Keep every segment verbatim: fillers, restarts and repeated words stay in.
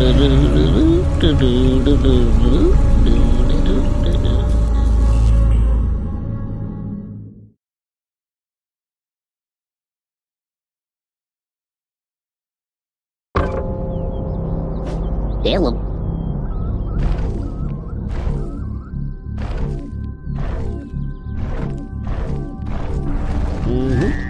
Hello. Mm-hmm.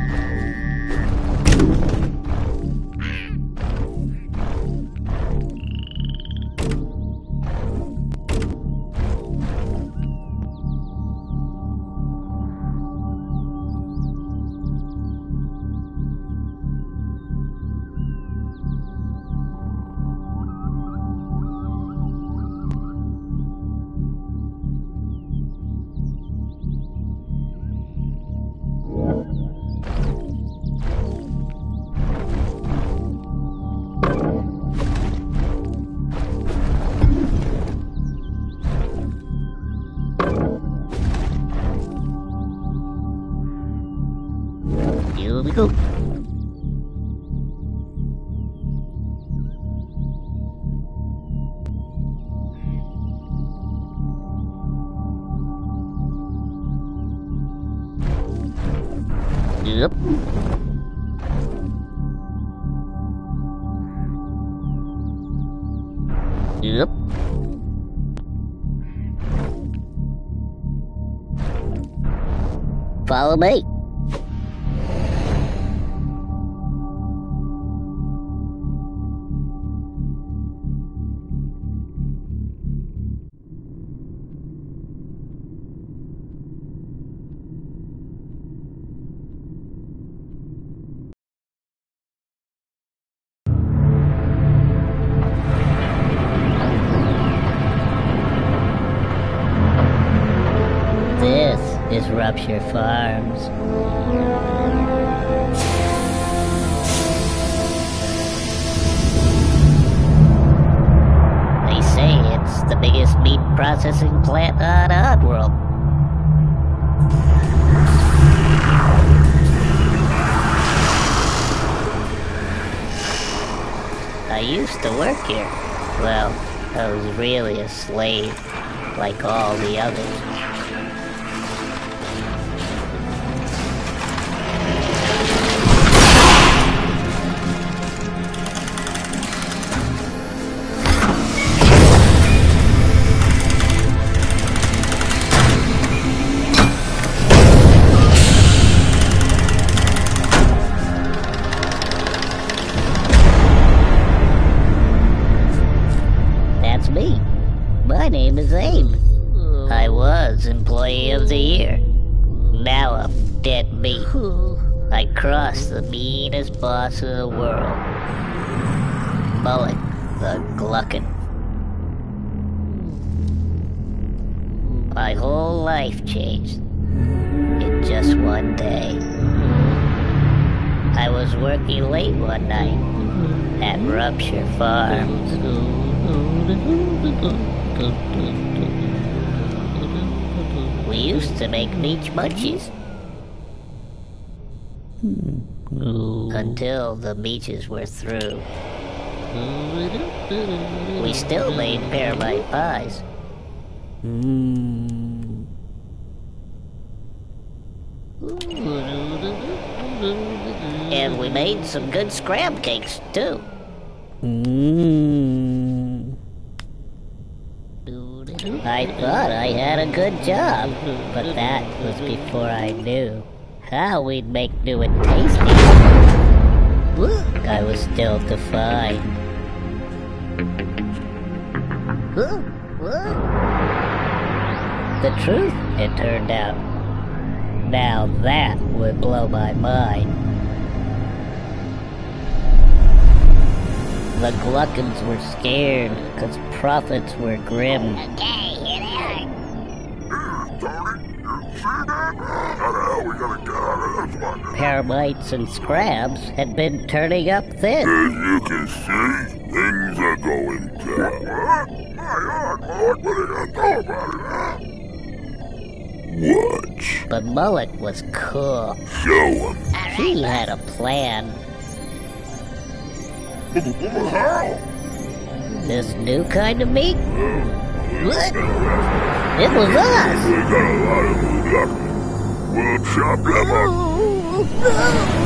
Here we go. Yep. Yep. Follow me. This is Rupture Farms. They say it's the biggest meat processing plant on Oddworld. I used to work here. Well, I was really a slave, like all the others. Me. My name is Abe. I was Employee of the Year. Now I'm dead meat. I crossed the meanest boss in the world. Mullet the Gluckin. My whole life changed in just one day. I was working late one night at Rupture Farms. We used to make Meech Munchies. Until the Meeches were through. We still made Paramite pies. And we made some good scrab cakes, too. I thought I had a good job, but that was before I knew how we'd make new and tasty. I was still defined. The truth, it turned out. Now that would blow my mind. The Gluckins were scared, because profits were grim. Okay, here they are. Tony, you see that? How the hell we gonna get out of this one? Paramites and scrabs had been turning up thin. As you can see, things are going down. What? My God, Mullet, what are you gonna do about it, huh? Watch. But Mullet was cool. Show him. He had a plan. How? This new kind of meat? What? It was us! We got a lot of them left. We'll chop them up.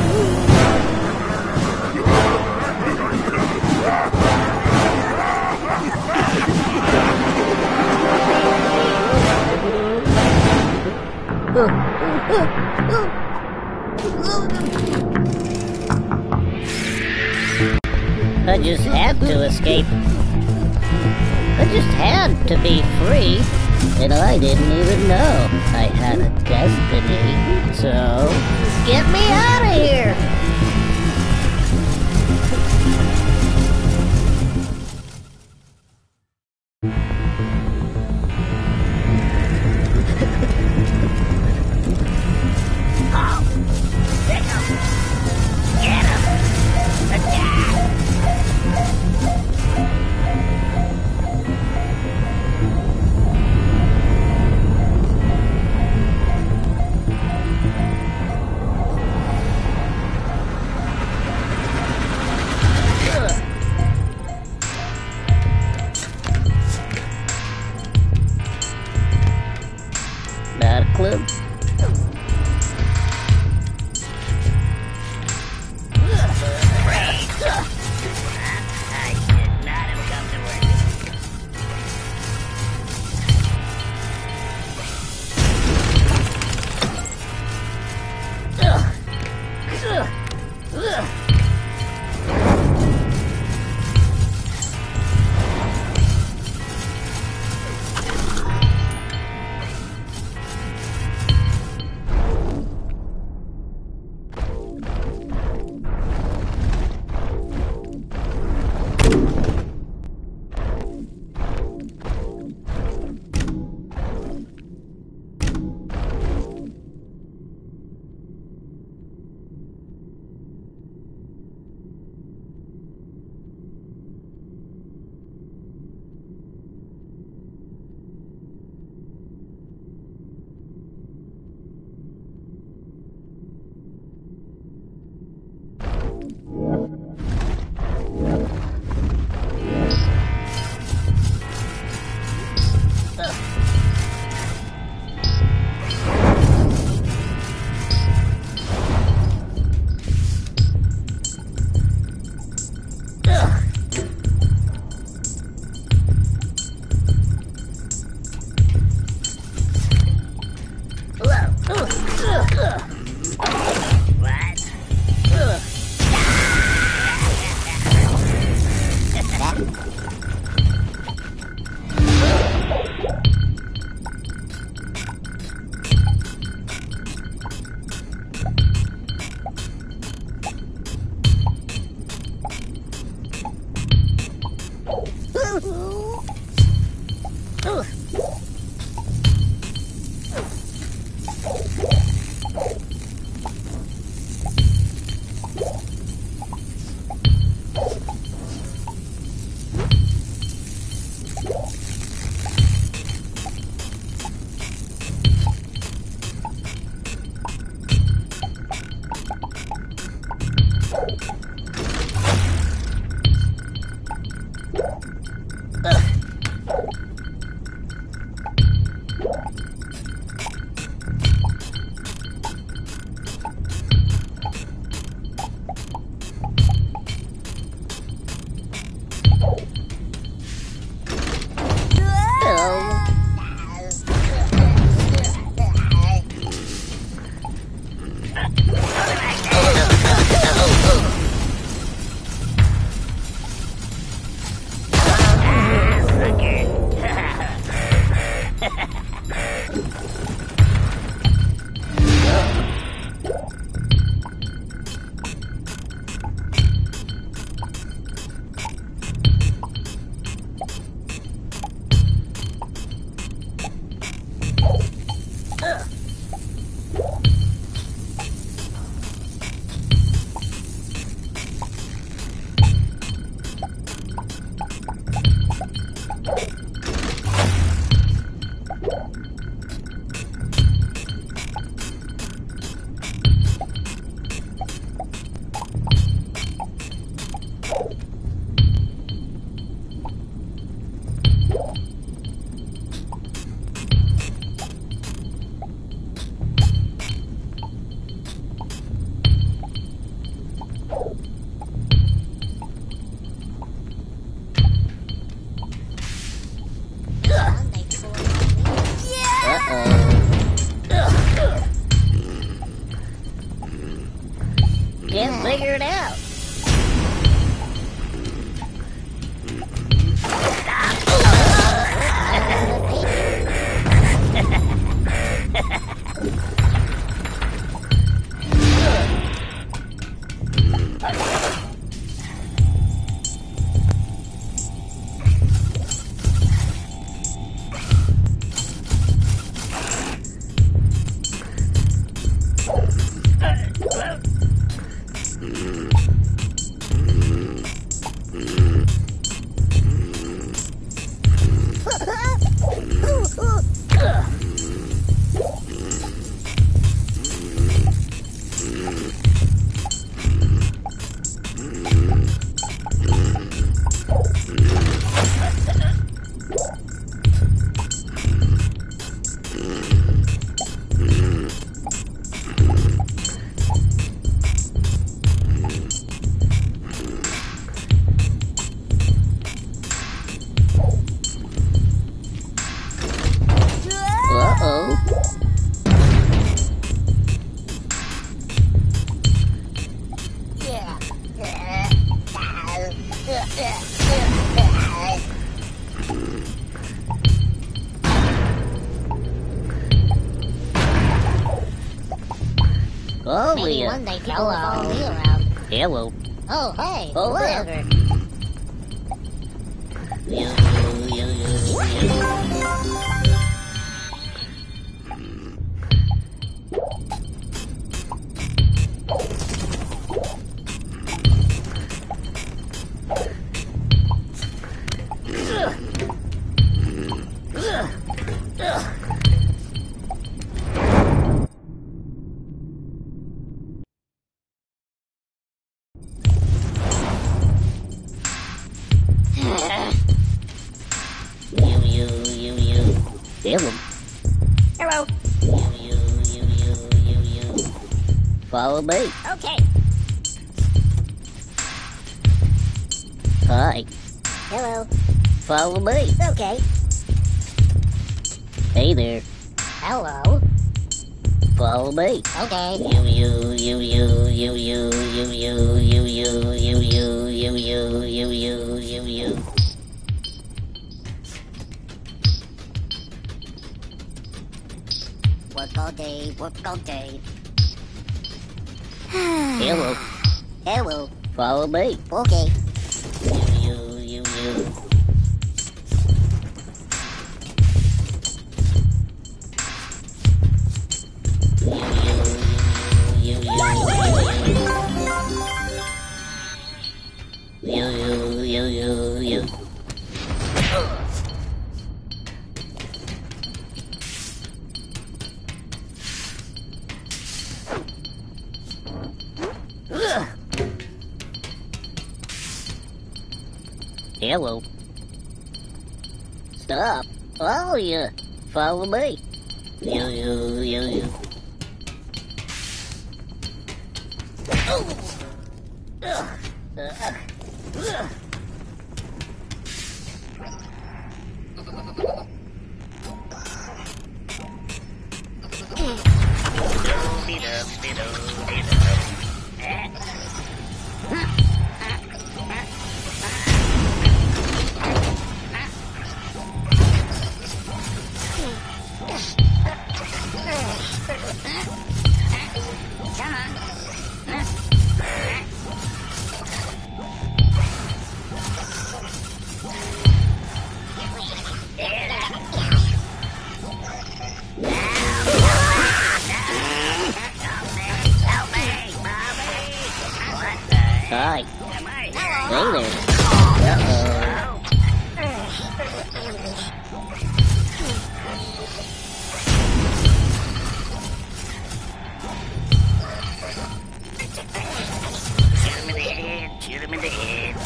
I just had to escape. I just had to be free. And I didn't even know I had a destiny. So, get me out of here! Not a clue. I should not have come to work. Oh, Maybe yeah. one day people will follow me around. Hello. Oh, hey, Oh, whatever. You, you, you, you. You, you, you, you. Hello. Hello. You, you, you, you, you, you. Follow me. Okay. Hi. Hello. Follow me. Okay. Hey there. Hello. Follow me. Okay. You, you, you, you, you, you, you, you, you, you, you, you, you, you, you, you, you, you. Work all day, work all day. Hello. Hello. Follow me. Okay. You, you, you, you. You, you, you, you, you, you, you. Hello. Stop. Oh, yeah. Follow me. You, you, you, you. Hi. Hey there. Uh-oh. Shoot him in the head, shoot him in the head.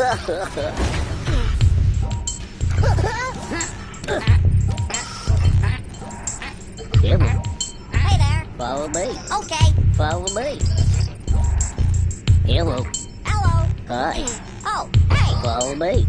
Hello. Hey there. Follow me. Okay. Follow me. Hello. Hello. Hi. Oh, hey. Follow me.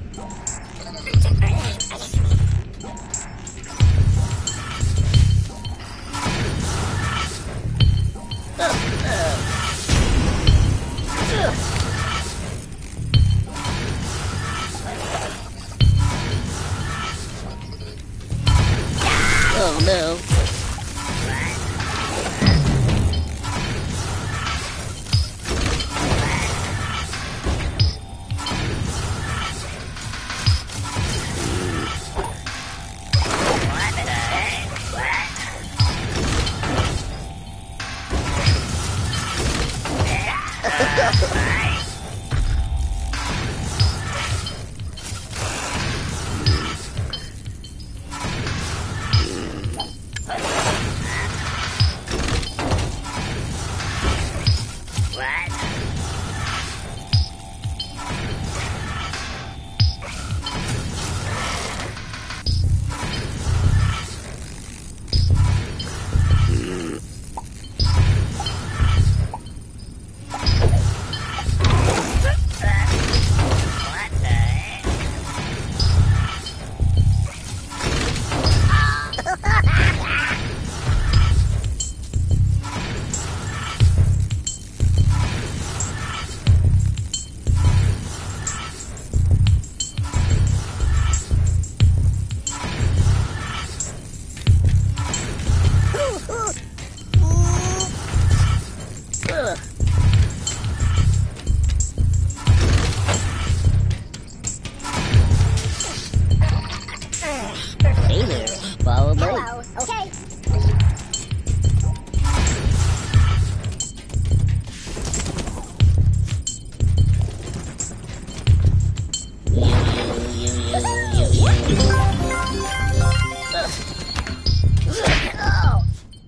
Oh no. Hey there. Follow me. Hello. Okay. You, you, you, you, you, you. Oh.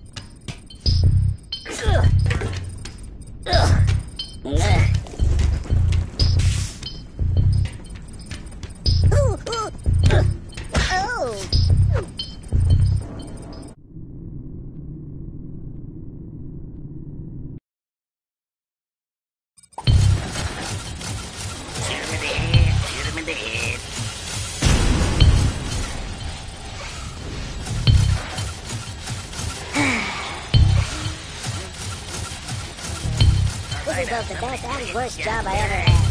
Ooh, ooh. Oh. Shoot him in the head. Shoot him in the head. This is both the best and worst job I ever had.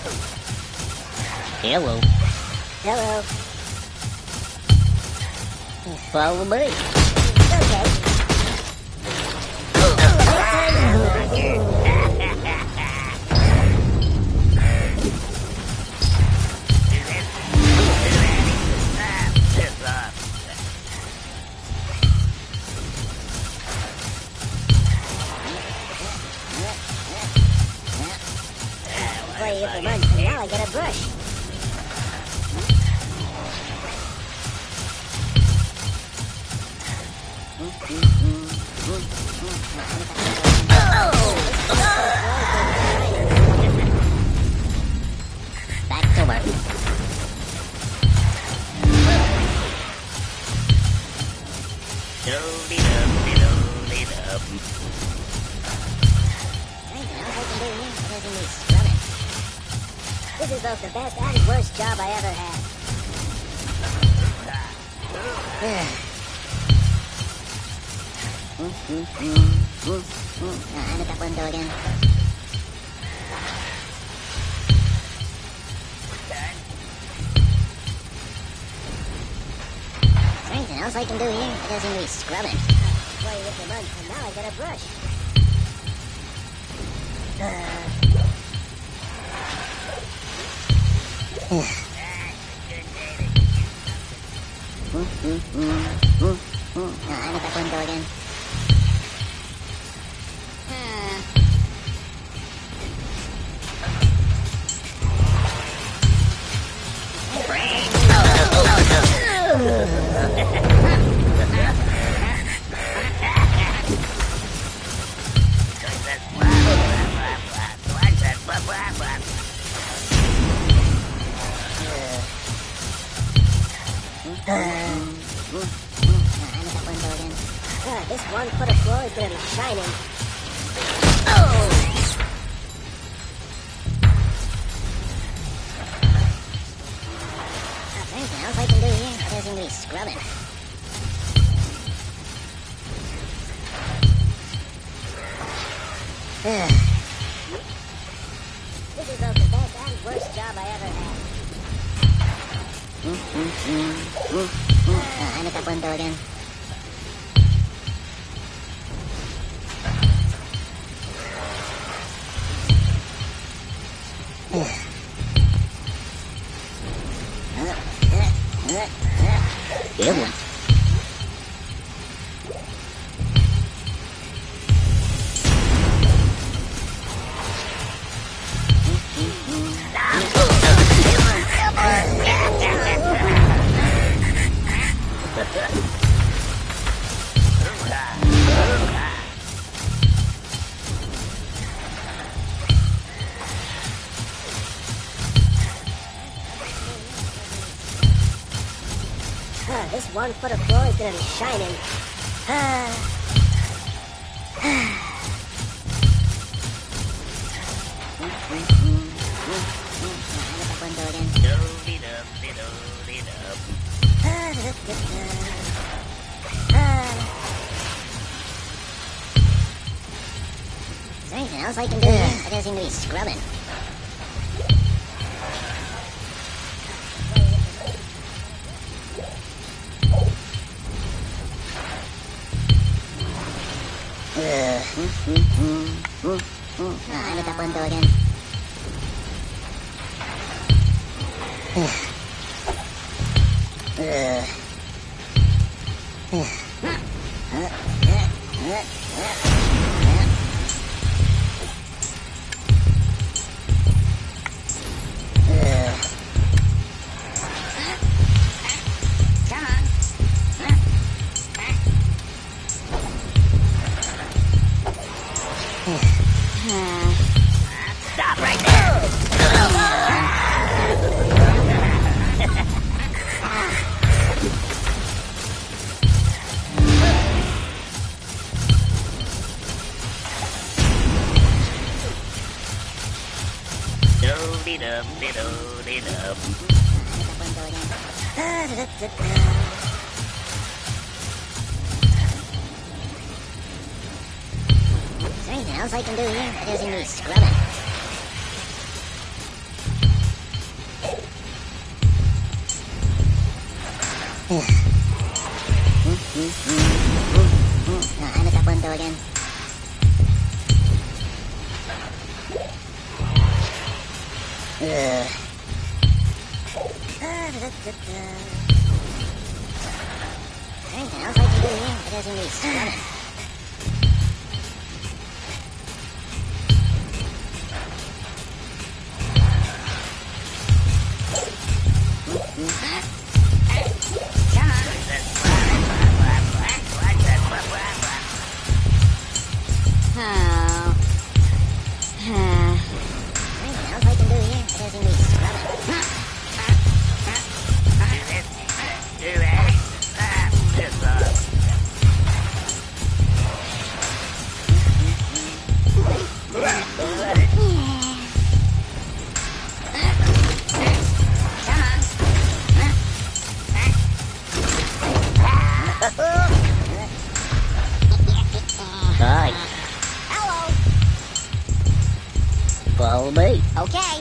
Hello. Hello. Follow me. Okay. Play here for months, and now I get a brush. Back to work. Do-de-dum-de-do-de-dum. Anything else I can do here other than be scrubbing? This is both the best and worst job I ever had. Ah, I look that window again. Is there anything else I can do here other than be scrubbing? Play with the mud, and now I got a brush. Ah, I look that window again. Ah. Uh, uh, I need that window again. Uh, this one foot of floor is gonna be shining. Oh! Uh, anything else I can do here? I don't seem to be scrubbing. Uh, this is both the best and worst job I ever had. Mm, mm, mm, mm, mm. Uh, I need that window again. Good one. Uh, this one foot of floor is gonna be shining. Uh, window again. Is there anything else I can do here? I don't seem to be scrubbing. Uh, mm, mm, mm, mm, mm. Oh, I need that window again. Uh, uh, uh, uh, uh, uh. Stop right there. Do-de-dum-de-do-de-dum. Is there anything else I can do here? I don't seem to be scrubbing. Oh, I need that window again. Uh. Anything else I can do here? It doesn't need scrubbing. Oh. Anything else I can do here? It doesn't need scrubbing. Hi. Hello. Follow me. Okay.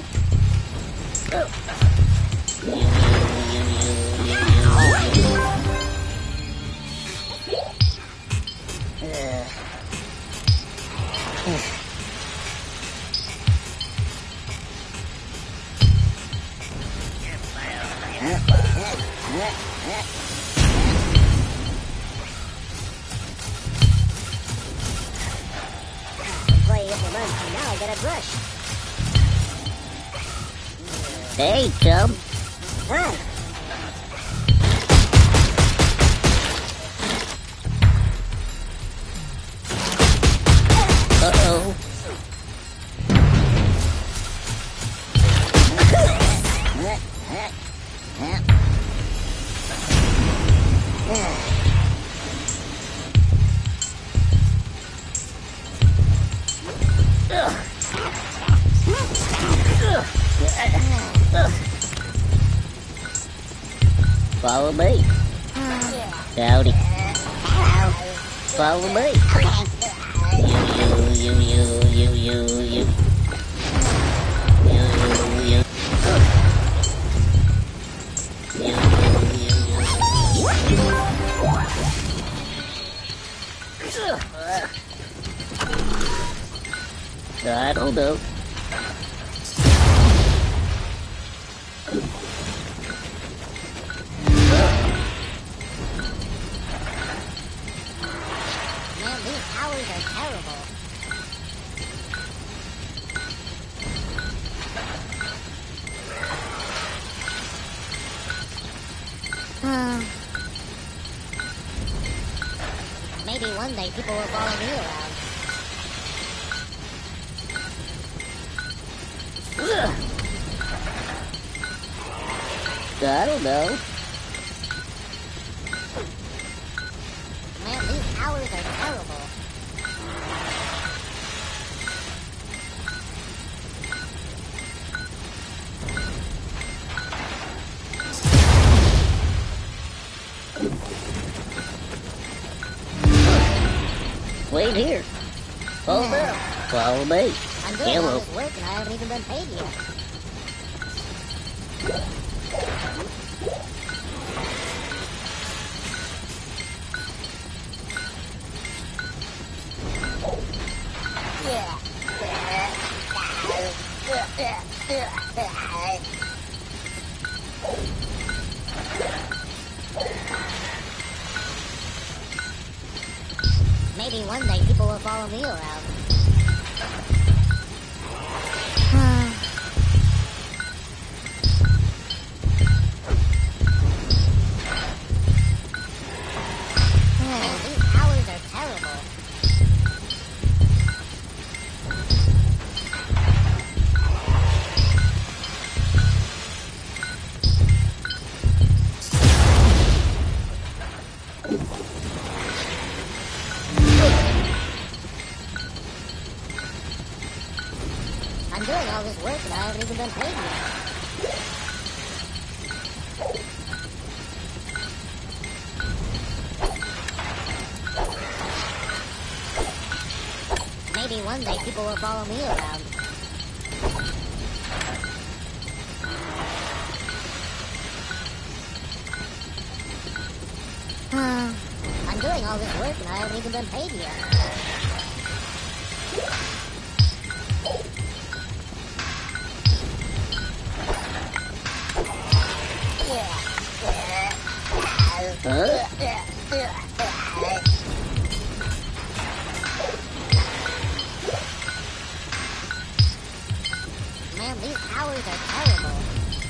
Employee at the lunch, and now I got a brush. Hey, chum. Hi. Uh-oh. Follow me. Howdy. Follow me. You, you, you, you, you, you, you. You, you, you. You, you, you. I don't know. Man, these towers are terrible. Hmm. Maybe one day people will follow me around. I don't know. Man, these towers are terrible. Wait here. Hold up. Follow me. I'm doing Hello. all this work and I haven't even been paid yet. Maybe one day people will follow me around. Man, these towers are terrible. I'm doing all this work and I haven't even been paid yet. Maybe one day people will follow me around. I'm doing all this work and I haven't even been paid yet. Huh? Man, these towers are terrible.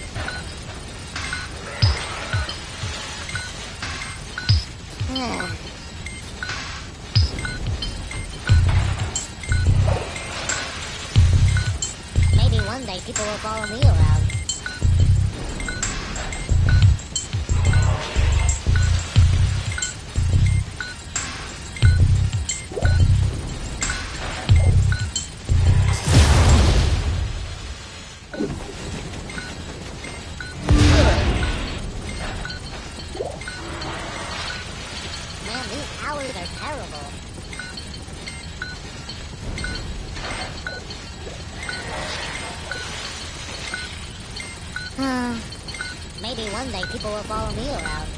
Maybe one day people will follow me around. Man, these towers are terrible. Maybe one day people will follow me around.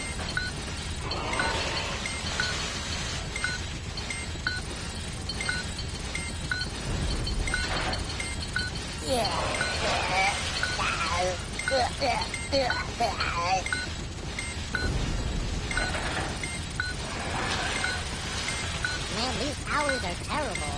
Man, these towers are terrible.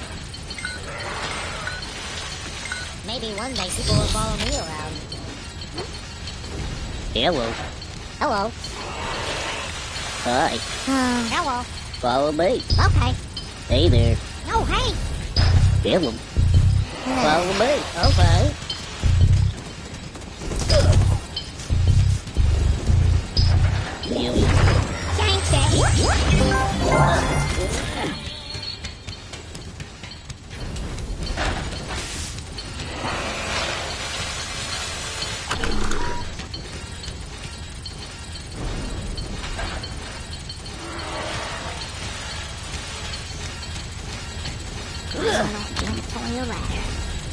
Maybe one day people will follow me around. Hello. Hello. Hi. Uh, hello. Follow me. Okay. Hey there. No, hey. Hello. Follow me. Okay. You. Thanks, Daddy. Janitorial ladder.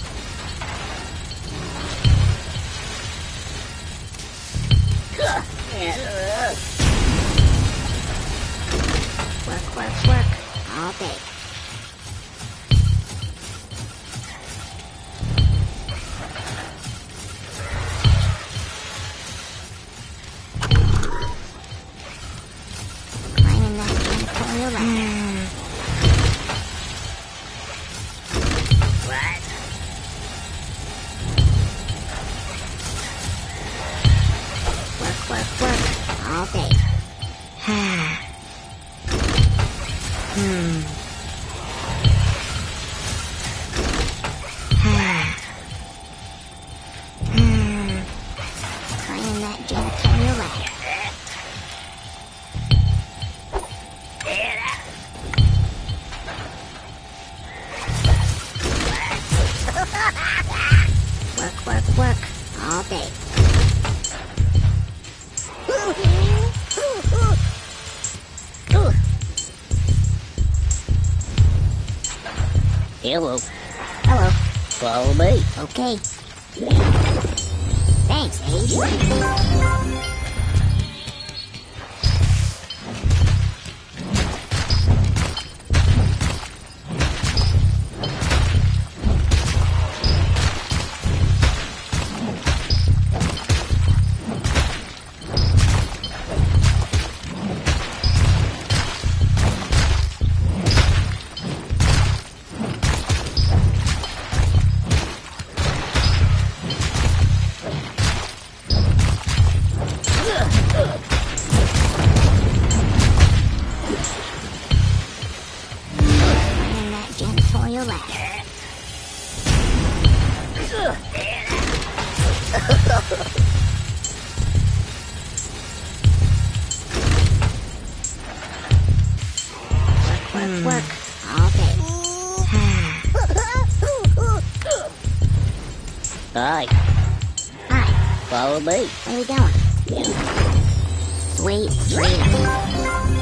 Work, work, work. All day. Climbing that janitorial ladder. What? Work, work, work. All day. hmm. Climbing that janitorial ladder. Work, work, work. All day. Hello. Hello. Follow me. Okay. Thanks, Abe. Climbing that janitorial ladder. Work, work, work. All day. Hi. Hi. Follow me. Where are we going? Sweet freedom.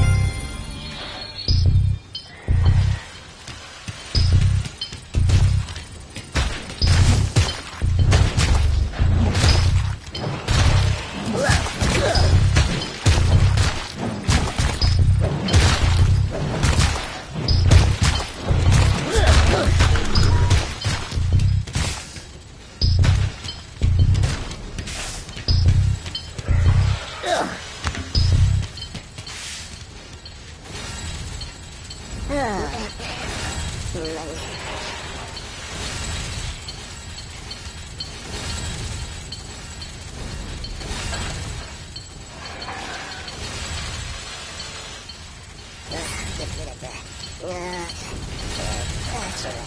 Get rid of that. Uh, that's all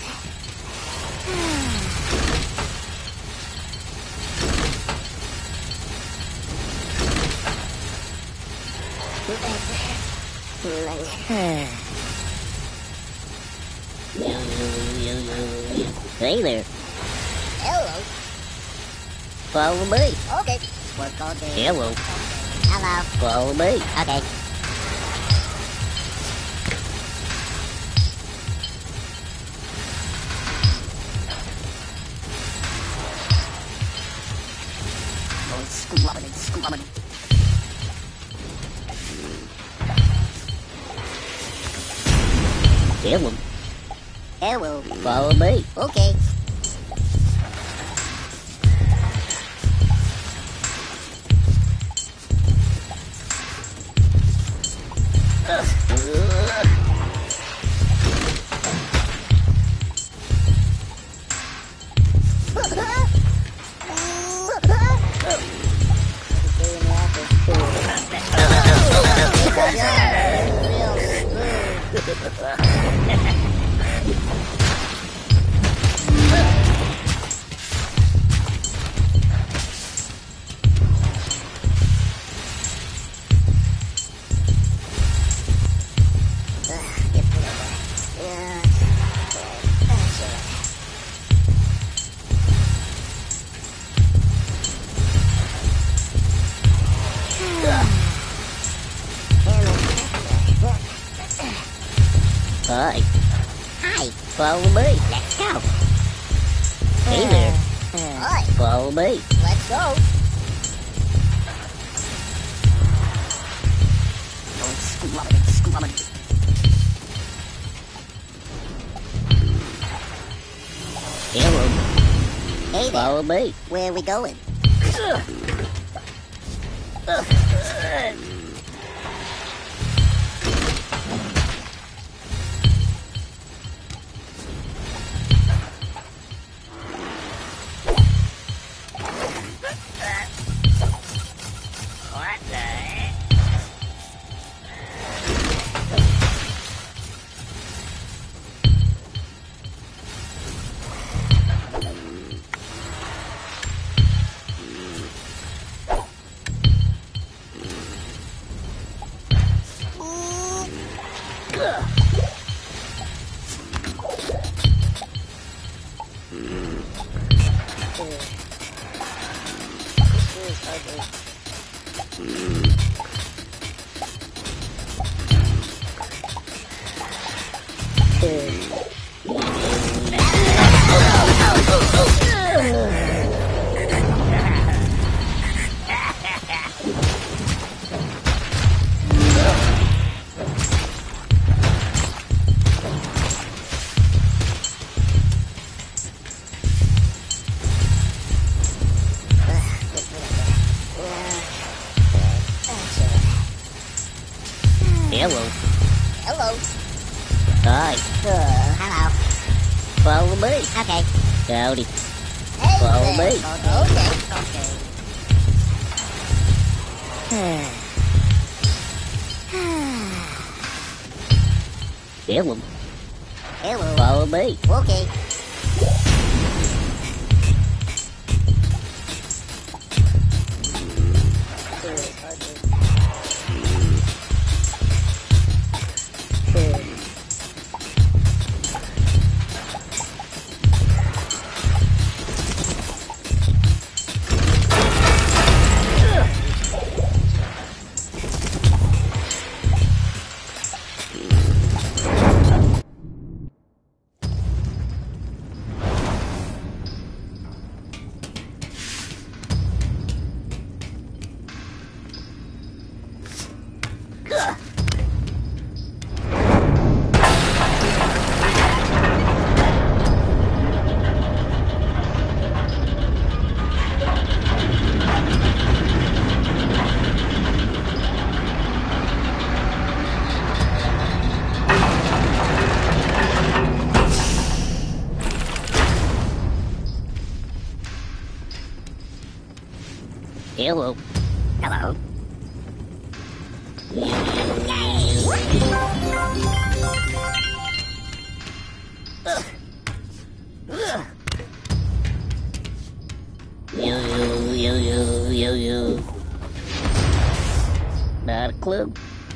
right. Hey there. Hello. Follow me. Okay. Work all day. Hello. Hello. Follow me. Okay. Oh, squabbling, squabbling. Hello. Hello. Follow me. Okay. Doing Follow me. Let's go. Hey there. Oi, Follow me. let's go. Oh, squabble, squabble. Hello. Hey there. Follow me. Where are we going? What the heck? Hello. Hello. Hi. Uh, hello. Follow me. Okay. Howdy. Hey Follow there. me. Okay. Okay. Hello. Hello. Follow me. Okay. Hello. Hello. You, you, you, you, you, you. Not a clue.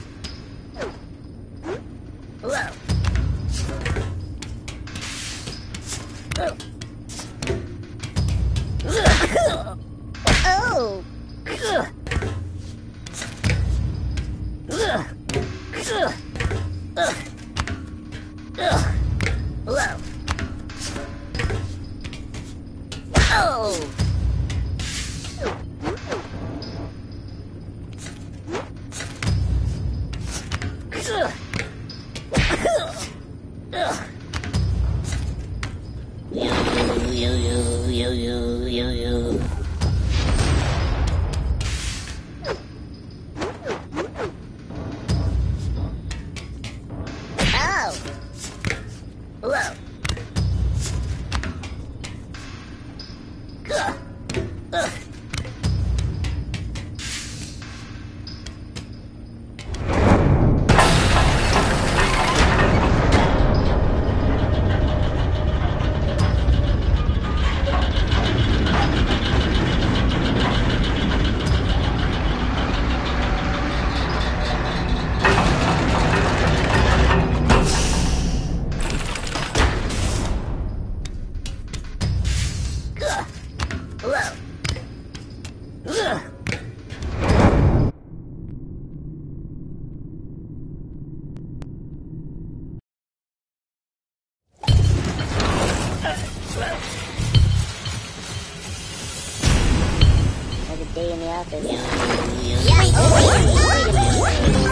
Hello. Oh. Hello. Oh. You, you, you, you, you, you, you. Oh. Hello. Hello. day in the office. Yeah. Wait, wait, wait a minute.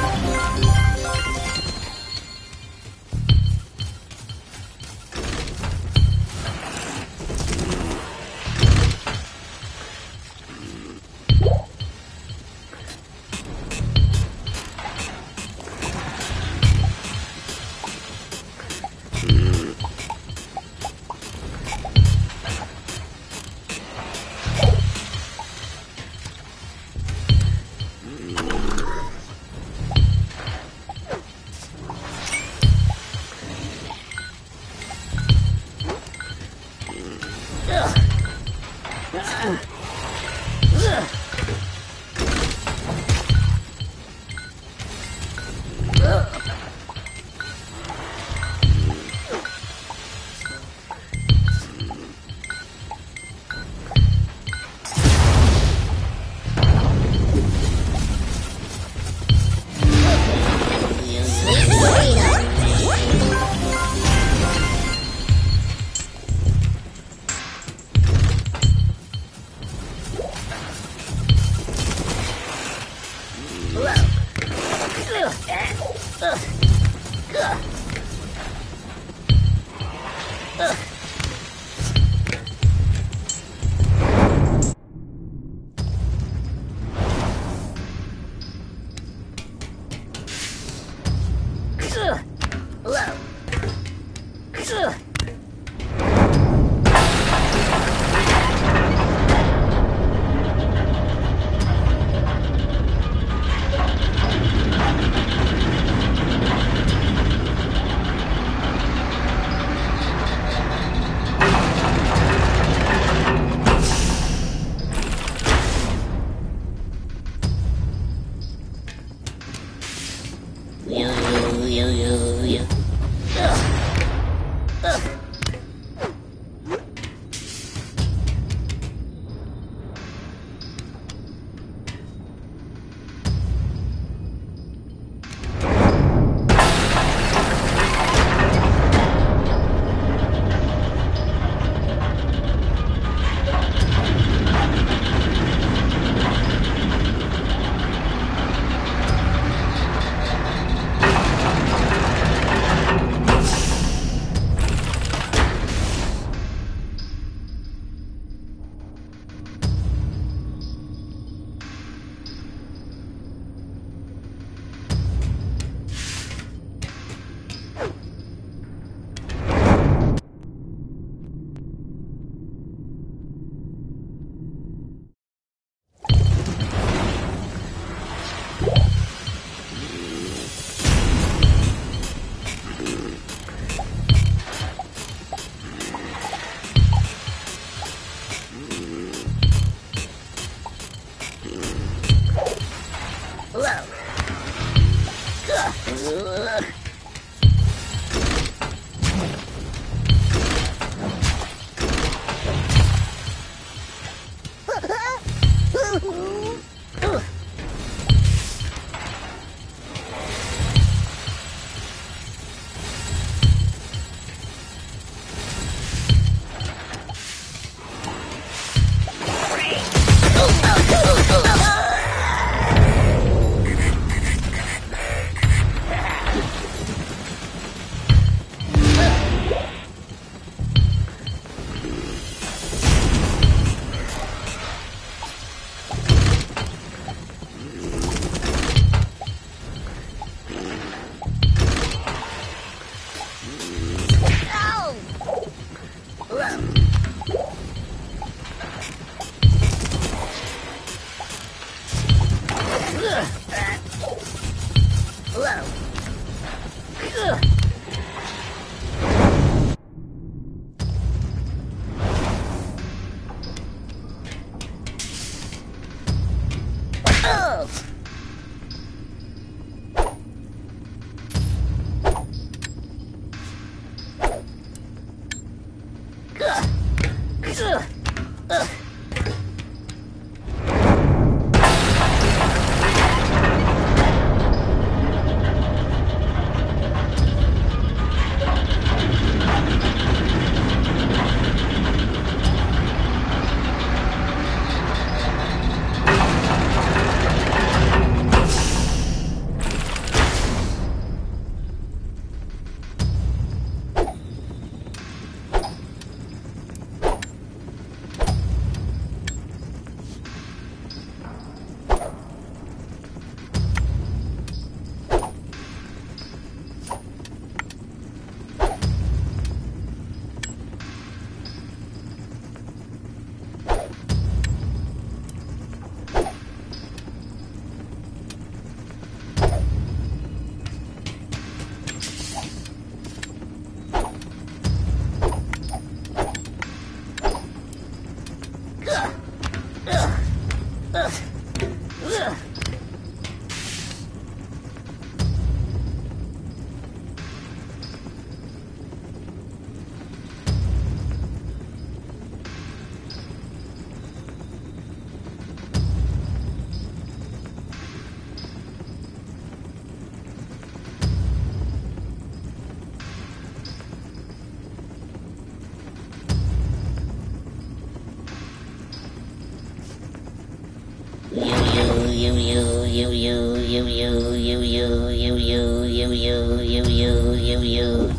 you, you, you, you, you, you, you, you, you, you, you, you, you, you, you.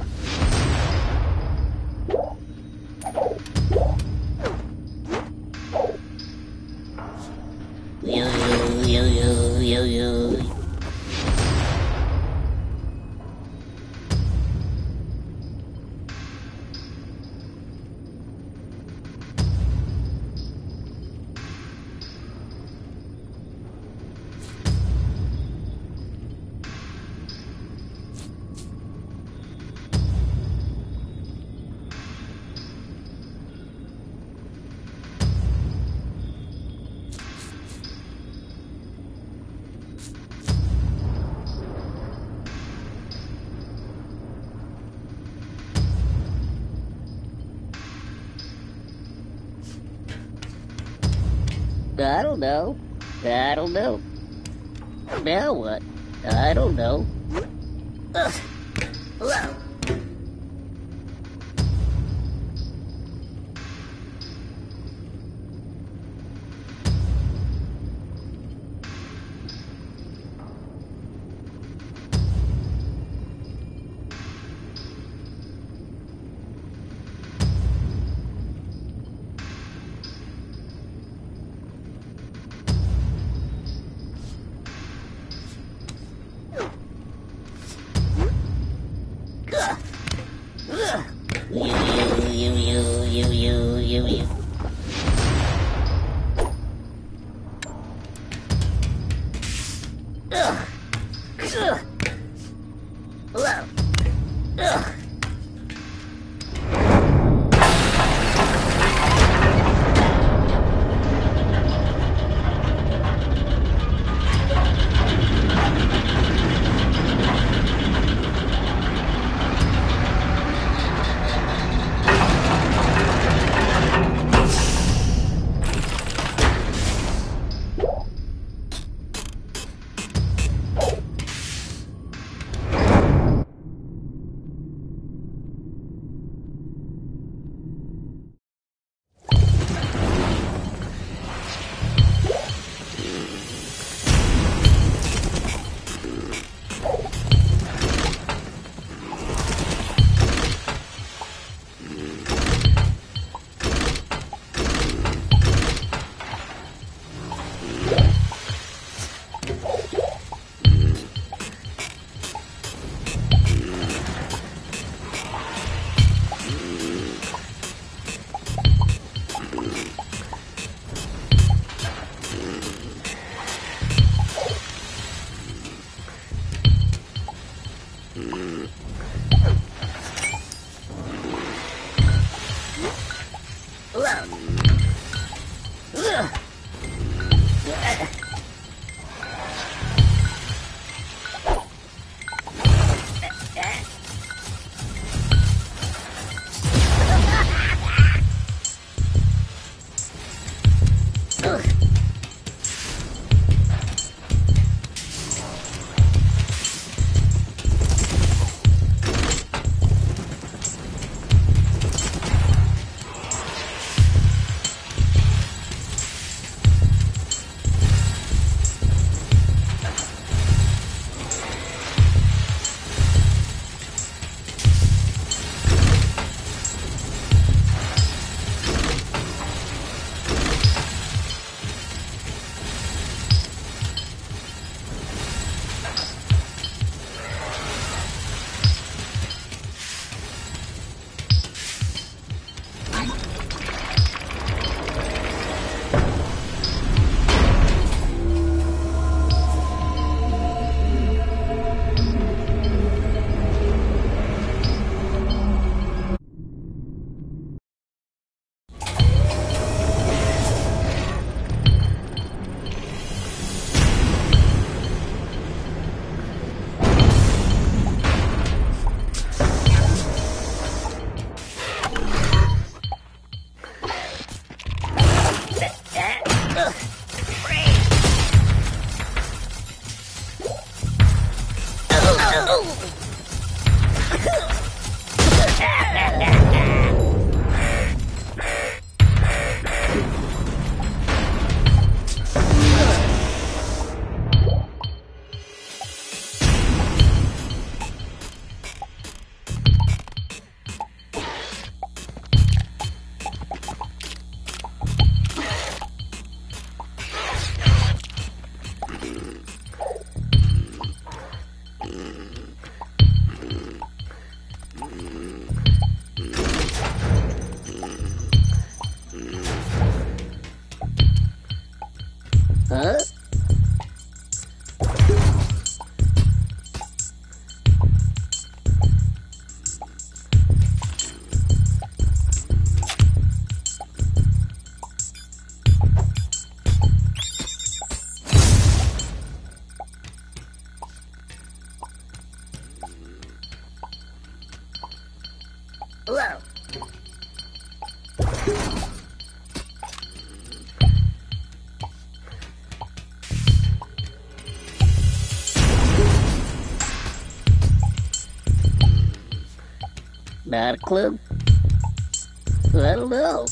You, you, you, you, you, you. I don't know. I don't know. Now what? I don't know. Ugh. Ugh. You, you, you, you, you, you, you. Ugh. Ugh. Ugh. Ugh. Huh? Whoa. Not a clue. I don't know.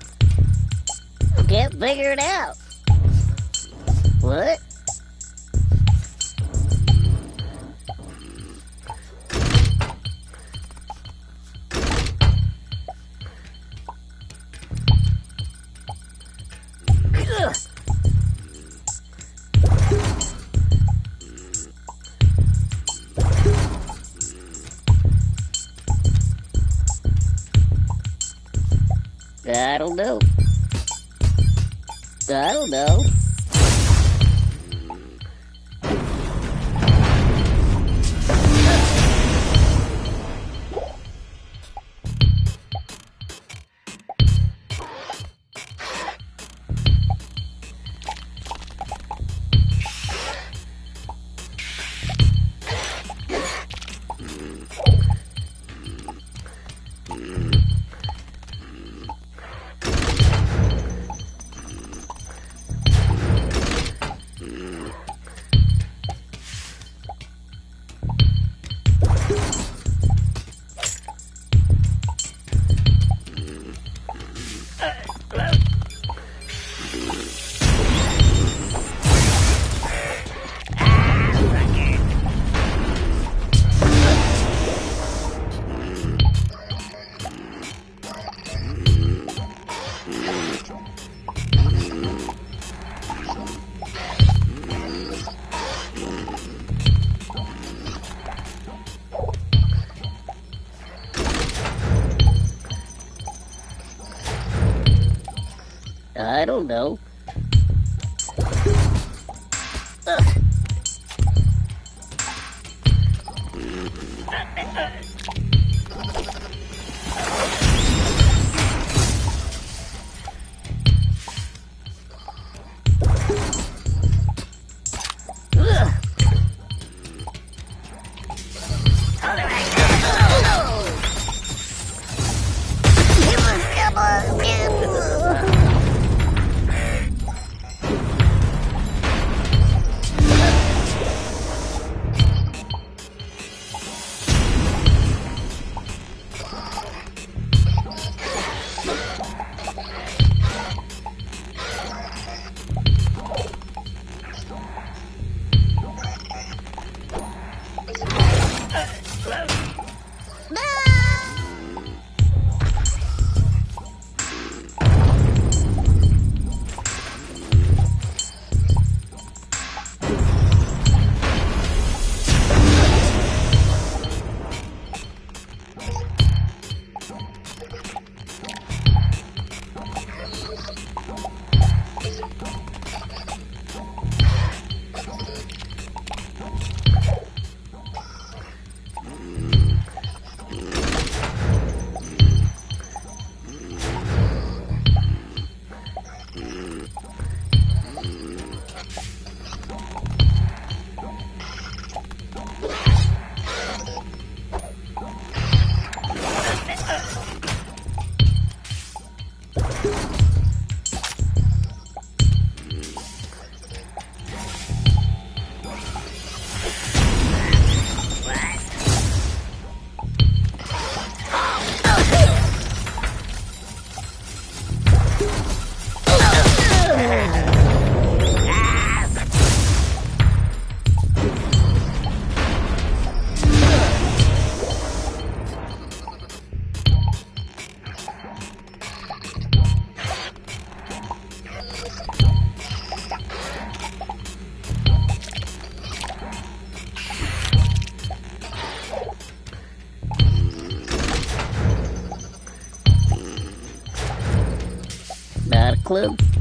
Can't figure it out. What? Ugh. I don't know. I don't know. I don't know. Ugh. Not a clue.